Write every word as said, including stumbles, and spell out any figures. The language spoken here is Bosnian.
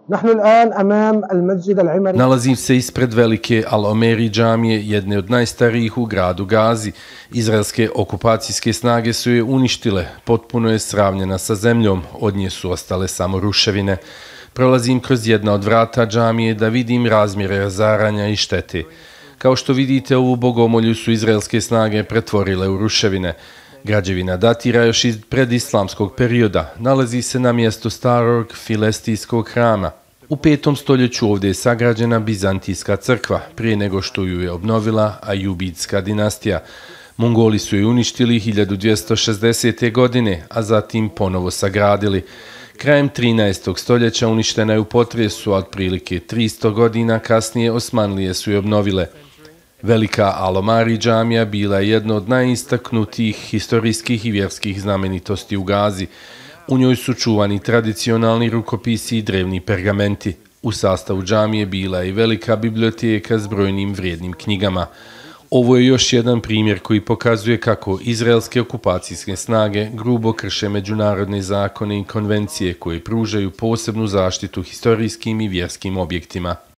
نحن الآن أمام المسجد العمري. Nalazim se ispred velike Al-Omeri džamije, jedne od najstarijih u gradu Gazi. Izraelske okupacijske snage su je uništile, potpuno je sravnjena sa zemljom, od nje su ostale samo ruševine. Prolazim kroz jedna od vrata džamije da vidim razmjere razaranja i štete. Kao što vidite, ovu bogomolju su izraelske snage pretvorile u ruševine. Građevina datira još iz predislamskog perioda, nalazi se na mjestu starog filestijskog hrama. U petom stoljeću ovdje je sagrađena Bizantijska crkva, prije nego što ju je obnovila Ajubidska dinastija. Mongoli su je uništili hiljadu dvjesto šezdesete. godine, a zatim ponovo sagradili. Krajem trinaestog stoljeća uništena je u potresu, a otprilike tristo godina kasnije Osmanlije su je obnovile. Velika Al-Omari džamija bila je jedna od najistaknutijih historijskih i vjerskih znamenitosti u Gazi. U njoj su čuvani tradicionalni rukopisi i drevni pergamenti. U sastavu džamije bila je i velika biblioteka s brojnim vrijednim knjigama. Ovo je još jedan primjer koji pokazuje kako izraelske okupacijske snage grubo krše međunarodne zakone i konvencije koje pružaju posebnu zaštitu historijskim i vjerskim objektima.